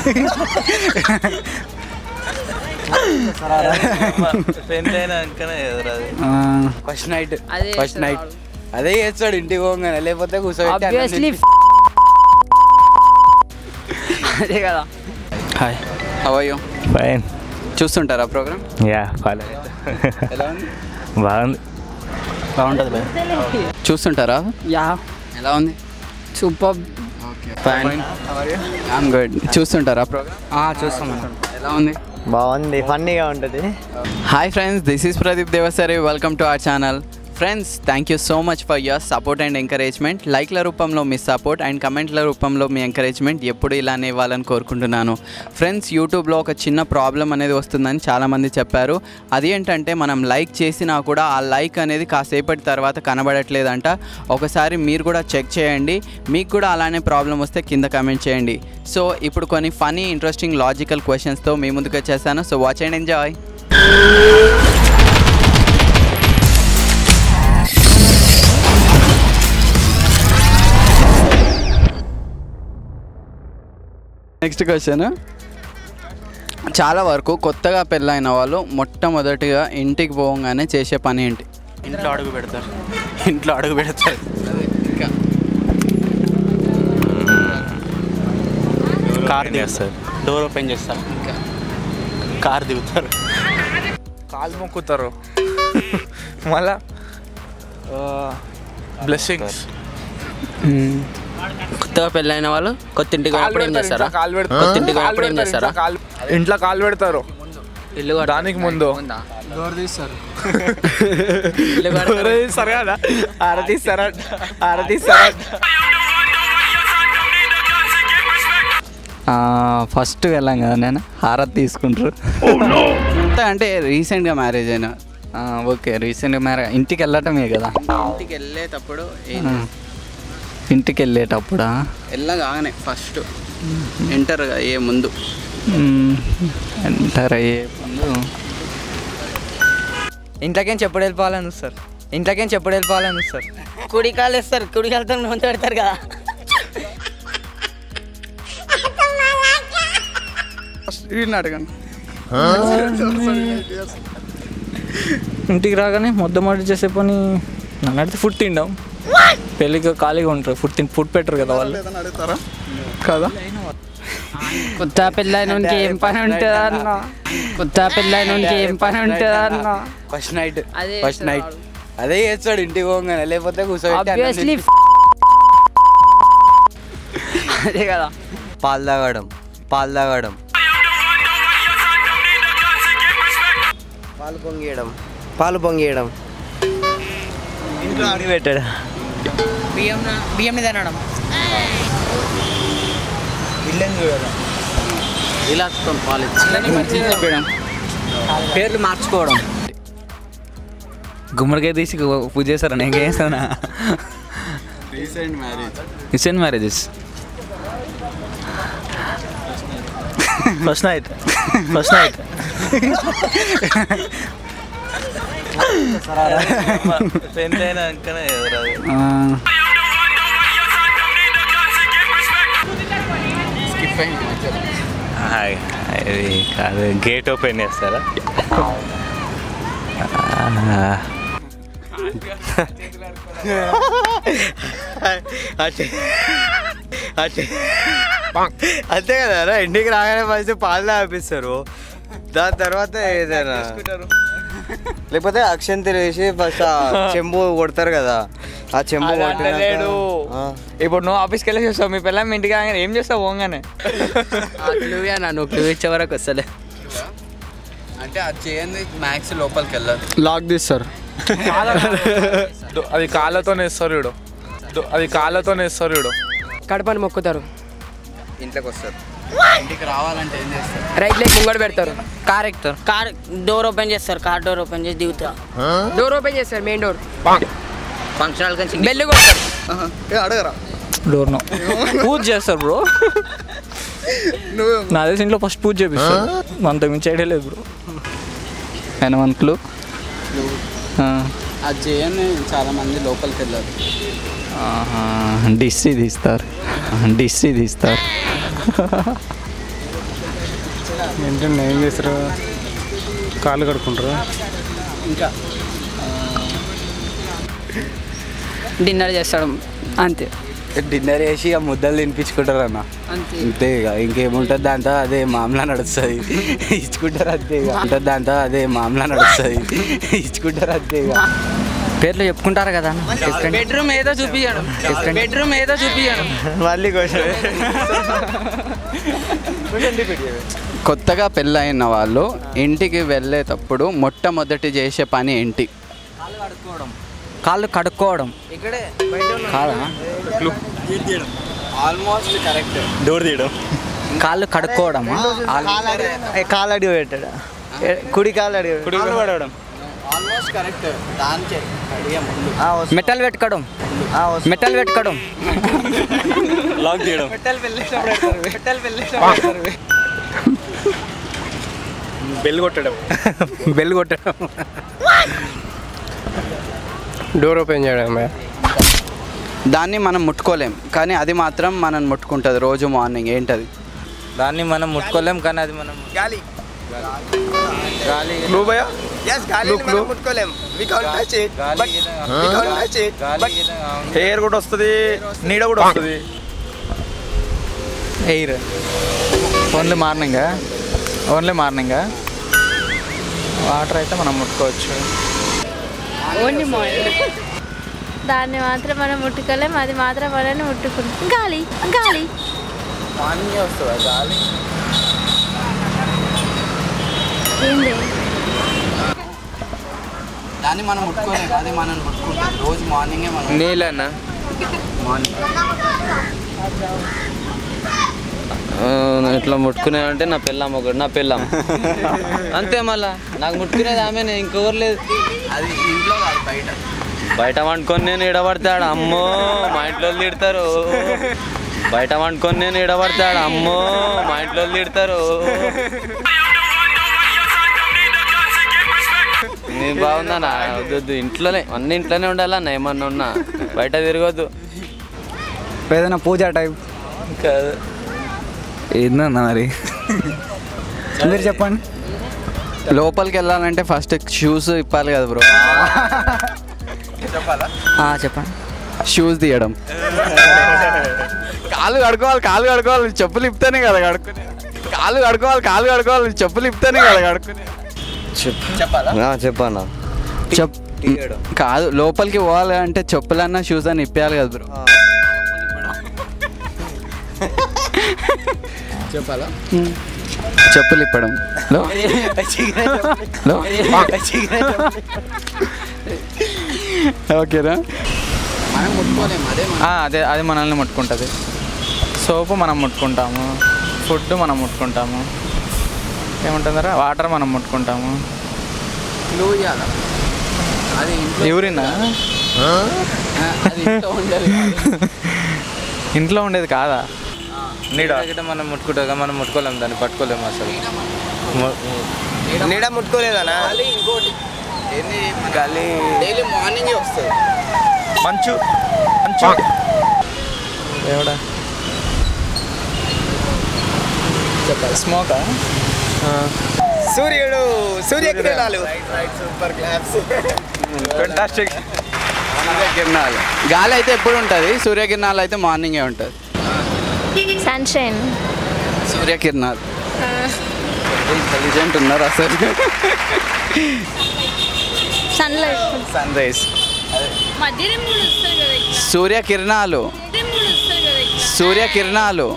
First night అదే చేస్తాడు ఇంటికి పోగానే, లేకపోతే కూర్చోబెట్టి అదే కదా. Hi, how are you? Fine. చూస్తుంటారా ప్రోగ్రామ్? Yeah, follow. ఎలా ఉంది? బాగుంది. బాగుంటుంది భయ్. చూస్తుంటారా? యా, ఎలా ఉంది? Super. Okay, fine. I'm good. చూస్తుంటారా ప్రోగ్రామ్? చూస్తాం. ఎలా ఉంది? బాగుంది, ఫన్నీగా ఉంటుంది. Hi friends, this is Pradeep Devasari. Welcome to our channel. Friends, thank you so much for your support and encouragement. లైక్ల రూపంలో మీ సపోర్ట్ అండ్ కమెంట్ల రూపంలో మీ ఎంకరేజ్మెంట్ ఎప్పుడు ఇలానే ఇవ్వాలని కోరుకుంటున్నాను. ఫ్రెండ్స్, యూట్యూబ్లో ఒక చిన్న ప్రాబ్లం అనేది వస్తుందని చాలామంది చెప్పారు. అది ఏంటంటే మనం లైక్ చేసినా కూడా ఆ లైక్ అనేది కాసేపటి తర్వాత కనబడట్లేదంట. ఒకసారి మీరు కూడా చెక్ చేయండి. మీకు కూడా అలానే ప్రాబ్లం వస్తే కింద కమెంట్ చేయండి. సో ఇప్పుడు కొన్ని ఫనీ, ఇంట్రెస్టింగ్, లాజికల్ క్వశ్చన్స్తో మీ ముందుకు వచ్చేసాను. So watch and enjoy. Next question. చాలా వరకు కొత్తగా పెళ్ళైన వాళ్ళు మొట్టమొదటిగా ఇంటికి పోగానే చేసే పని ఏంటి? ఇంట్లో అడుగు పెడతారు. కార్ దిగుతారు. డోర్ ఓపెన్ చేస్తారు. కార్ దిగుతారు. కాలు మొక్కుతారు. మళ్ళా బ్లెస్సింగ్స్. కొత్తగా పెళ్ళైన వాళ్ళు కొత్త ఇంటికి అప్పుడు ఏం చేస్తారా? కొత్త ఇంటికి అప్పుడు ఏం చేస్తారా? ఇంట్లో కాలు పెడతారు. ఇల్లు దానికి ముందు డోర్ తీస్తారు. కదా, ఆరతీస్తారా? ఫస్ట్ వెళ్ళాం కదా, నేను హారతి తీసుకుంటారు. అంటే రీసెంట్గా మ్యారేజ్ అయినా? ఓకే, రీసెంట్గా మ్యారేజ్. ఇంటికి వెళ్ళటమే కదా. ఇంటికి వెళ్ళేటప్పుడు ఇంటికి వెళ్ళేటప్పుడా? వెళ్ళగానే ఫస్ట్ ఎంటర్ అయ్యే ముందు ఎంటర్ అయ్యే ముందు ఇంట్లోకేం చెప్పుడు వెళ్ళిపోవాలని సార్. కుడికాలు వేస్తారు. కుడికాలతో ముందు పెడతారు కదా. అడగండి. ఇంటికి రాగానే మొట్టమొదటి చేసే పని నన్ను అడిగితే ఫుడ్ తింటాం. పెళ్ళికి ఖాళీగా ఉంటారు, ఫుడ్ పెట్టరు కదా వాళ్ళు. అడుగుతారా కదా? కొత్త పెళ్ళైన ఏం పని ఉంటుందా అన్న? ఫస్ట్ నైట్ అదే చేస్తాడు ఇంటికి పోగానే, లేకపోతే కూర్చోబెట్టి అదే కదా. పాలు తాగడం. పాలు పొంగియడం. ఇంట్లో అడుగు పెట్టాడు. బియ్యం తినడం. ఇలా పేర్లు మార్చుకోవడం. గుమ్మడికాయ తీసి పూజ చేస్తారా? నేను చేస్తానా? Recent marriages. ఫస్ట్ నైట్ ఇది కాదు, గేట్ ఓపెన్ చేస్తారా? అంతే కదా, ఇంటికి రాగానే ఫస్ట్ పాలు తాపిస్తారు. దాని తర్వాత ఏదైనా లేకపోతే అక్షంతలు వేసి ఫస్ట్ చెంబు కొడతారు కదా. ఆ చెంబు లేడు. ఇప్పుడు నువ్వు ఆఫీస్కి వెళ్ళేసి వస్తావు, మీ పిల్లలు ఇంటికి రాగానే ఏం చేస్తావు? పోగానే నువ్వు క్లూ ఇచ్చే వరకు వస్తలే. అంటే అది చేయండి, మ్యాక్స్ లోపలికి వెళ్ళాలి. లాక్ తీస్తారు. అది కాళ్ళతోనే ఇస్తారు వీడు. కడపని మొక్కుతారు. ఇంట్లోకి వస్తారు. ఇంటికి రావాలంటే ఏం చేస్తారు? రైట్ లెగ్ ముంగడు పెడతారు. కార్ ఎక్కుతారు. కార్ డోర్ ఓపెన్ చేస్తారు. కార్ డోర్ ఓపెన్ చేసి దిగుతారు. డోర్ ఓపెన్ చేస్తారు. Main door. ఫంక్షన్ హాల్ నుంచి బెల్ కొడతారు. అడగరా? డోర్ నో పూజ చేస్తారు బ్రో. నా తెలిసి ఇంట్లో ఫస్ట్ పూజ చేపిస్తారు. అంత మించి ఐడియా లేదు బ్రో. హనుమంతులు అది చేయని చాలామంది లోపలికి వెళ్ళారు. డిస్ట్రీ తీస్తారు. ఏంటండి ఏం చేస్తారు? కాళ్ళు కడుక్కుంటారు. ఇంకా డిన్నర్ చేస్తాడు అంతే. డిన్నర్ చేసి ఆ ముద్దలు తినిపించుకుంటారు అన్న, అంతే ఇక. ఇంకేముంటుంది దాంతో, అదే మామూలు నడుస్తుంది, ఇచ్చుకుంటారు అంతే ఇక. ఉంటుంది దాంతో, అదే మామూలు నడుస్తుంది, ఇచ్చుకుంటారు అంతే ఇక. పేర్లు చెప్పుకుంటారు కదా. బెడ్రూమ్ ఏదో చూపించాడు, బెడ్రూమ్ ఏదో చూపించాడు. మళ్ళీ క్వశ్చన్. కొత్తగా పెళ్ళైన వాళ్ళు ఇంటికి వెళ్ళేటప్పుడు మొట్టమొదటి చేసే పని ఏంటి? కాళ్ళు కడుక్కోవడం. కాదా? Almost correct. డోర్ తీయడం. కాళ్ళు కడుక్కోవడమా? కాలు అడిగి పెట్టాడు, కుడి కాలు అడిగి పడవడం. Almost correct. దానికే అడిగే ముందు మెటల్ పెట్టుకోవడం. మెటల్ పెట్టుకోవడం. లాక్ తీయడం. బెల్ కొట్టడం. బెల్ కొట్టడం. డోర్ ఓపెన్ చేయడం. దాన్ని మనం ముట్టుకోలేం కానీ అది మాత్రం మనం ముట్టుకుంటుంది రోజు మార్నింగ్. ఏంటది? దాన్ని మనం ముట్టుకోలేం కానీ అది మనం గాలి. గాలి Blue boy? Yes, గాలి మనం ముట్టుకోలేం. We can't touch it. But we can't touch it. But hair కూడా వస్తుంది, నీడ కూడా వస్తుంది. Air only morning, only morning. Water అయితే మనం ముట్టుకోవచ్చు. Only morning. దాన్ని మాత్రం మనం ముట్టుకోలేం, అది మాత్రం మనల్ని ముట్టుకుంటాం. గాలి. గాలి మార్నింగ్ వస్తుందా గాలి? ఏంది? దాన్ని మనం ముట్టుకోలేం, అది మనం ముట్టుకుంటాం రోజు మార్నింగే. మనం నీళ్ళన్నా ఇట్లా ముట్టుకునేదంటే నా పెళ్ళాం ఒకటి, నా పెళ్ళాం అంతే. మళ్ళా నాకు ముట్టుకునేది ఆమె, ఇంకెవరు లేదు. అది ఇంట్లో కాదు, బయట. బయట వండుకొని నేను ఇడబడతాడు, అమ్మో మా ఇంట్లో తిడతారు. బయట వండుకొని నేను ఇడబడతాడు, అమ్మో మా ఇంట్లో తిడతారు. నీ బాగుందన్నా? వద్దు, ఇంట్లోనే అన్ని ఇంట్లోనే ఉండాలన్నా. ఏమన్నా ఉన్నా బయట తిరగొద్దు. ఏదైనా పూజ టైప్ కాదు. ఏందన్నా మరి? మీరు చెప్పండి. లోపలికి వెళ్ళాలంటే ఫస్ట్ షూస్ ఇప్పాలి కదా బ్రో. చెప్పండి. షూస్ తీయడం. కాళ్ళు కడుకోవాలి, కాళ్ళు కడుకోవాలి, చెప్పులు ఇప్తేనే కదా కడుక్కునే. కాళ్ళు కడుకోవాలి, కాళ్ళు కడుకోవాలి, చెప్పులు ఇప్తేనే కదా కడుక్కునే. చెప్పానా? కాదు, లోపలికి పోవాలి అంటే చెప్పులన్నా షూస్ అని ఇప్పేయాలి కదా బ్రో. చెప్పాలా? చెప్పులు ఇప్పడం. ఓకేనా? మనం ముట్టుకోలేము, అదే అది మనల్ని ముట్టుకుంటుంది. సోపు మనం ముట్టుకుంటాము, ఫుడ్ మనం ముట్టుకుంటాము, ఏముంటుందరా వాటర్ మనం ముట్టుకుంటాము. క్లూ ఇవ్వాలా? అది యూరినా ఇంట్లో ఉండేది కాదా? నీడ మనం ముట్టుకుంటాం, మనం ముట్టుకోలేము, దాన్ని పట్టుకోలేము అసలు. నీడ ముట్టుకోలేదనా? ఇంకోటి గాలి డైలీ మార్నింగే వస్తుంది. మంచు. మంచు ఎవడా చెప్పాలి? స్మోకా? సూర్యుడు. సూర్యకిరణాలు. ఫెంటాస్టిక్. సూర్యకిరణాలు. గాలి అయితే ఎప్పుడు ఉంటుంది, సూర్యకిరణాలు అయితే మార్నింగే ఉంటుంది. సన్షైన్. సూర్యకిరణాలు. ఇంటెలిజెంట్ ఉన్నారు అసలు. సన్లైట్. Sunrise. మధ్యాహ్నం కూడా వస్తారు కదా ఇక్కడ. సూర్యకిరణాలు. మధ్యాహ్నం కూడా వస్తారు కదా ఇక్కడ. సూర్యకిరణాలు.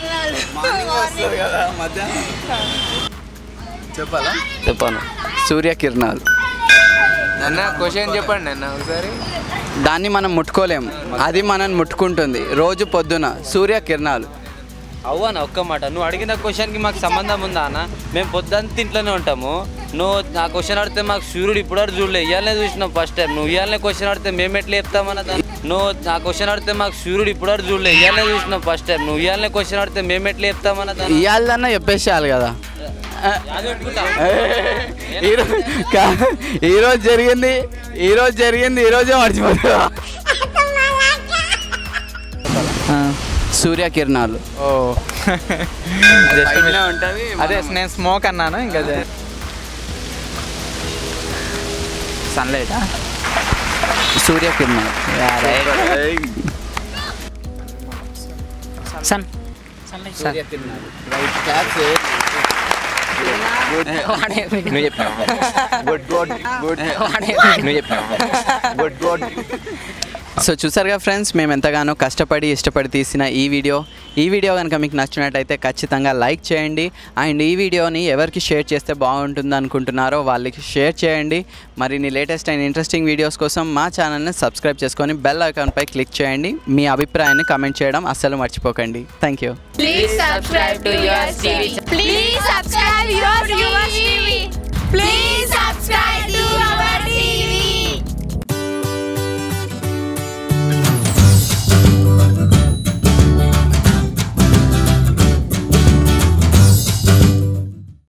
చెప్పాలా? చెప్పాను. సూర్యకిరణాలు. అన్న క్వశ్చన్ చెప్పండి అన్న ఒకసారి. దాన్ని మనం ముట్టుకోలేము, అది మనల్ని ముట్టుకుంటుంది రోజు పొద్దున. సూర్యకిరణాలు. అవ్వనా ఒక్క మాట, నువ్వు అడిగిన క్వశ్చన్కి మాకు సంబంధం ఉందా అన్న? మేము పొద్దుంతా ఇంట్లోనే ఉంటాము. నువ్వు నా క్వశ్చన్ అడిగితే మాకు సూర్యుడు ఇప్పుడు వరకు చూడలే, ఇవ్వాలనే చూసినావు ఫస్ట్ టైం. నువ్వు ఇవ్వాలనే క్వశ్చన్ అడిగితే మేము ఎట్లా చెప్తామన్న దాన్ని? నువ్వు నా క్వశ్చన్ అడిగితే మాకు సూర్యుడు ఇప్పుడు వరకు చూడలే, ఇవ్వాలనే చూసినావు ఫస్ట్ టైం. నువ్వు ఇవ్వాలనే క్వశ్చన్ అడిగితే మేము ఎట్లా చెప్తామన్న దాన్ని? ఇవాళన్నా చెప్పేసేయాలి కదా. ఈరోజు జరిగింది, ఈరోజే మర్చిపోతా. సూర్యకిరణాలు. ఓ ఉంటుంది. అదే నేను స్మోక్ అన్నాను ఇంకా సన్లైటా సూర్యకిరణం. సన్ సో చూసారుగా ఫ్రెండ్స్, మేము ఎంతగానో కష్టపడి ఇష్టపడి తీసిన ఈ వీడియో కనుక మీకు నచ్చినట్టయితే ఖచ్చితంగా లైక్ చేయండి. అండ్ ఈ వీడియోని ఎవరికి షేర్ చేస్తే బాగుంటుంది అనుకుంటున్నారో వాళ్ళకి షేర్ చేయండి. మరిన్ని లేటెస్ట్ అండ్ ఇంట్రెస్టింగ్ వీడియోస్ కోసం మా ఛానల్ని సబ్స్క్రైబ్ చేసుకొని బెల్ ఐకాన్పై క్లిక్ చేయండి. మీ అభిప్రాయాన్ని కమెంట్ చేయడం అస్సలు మర్చిపోకండి. Thank you. Please subscribe to Yours TV. Please subscribe Yours TV. Please subscribe.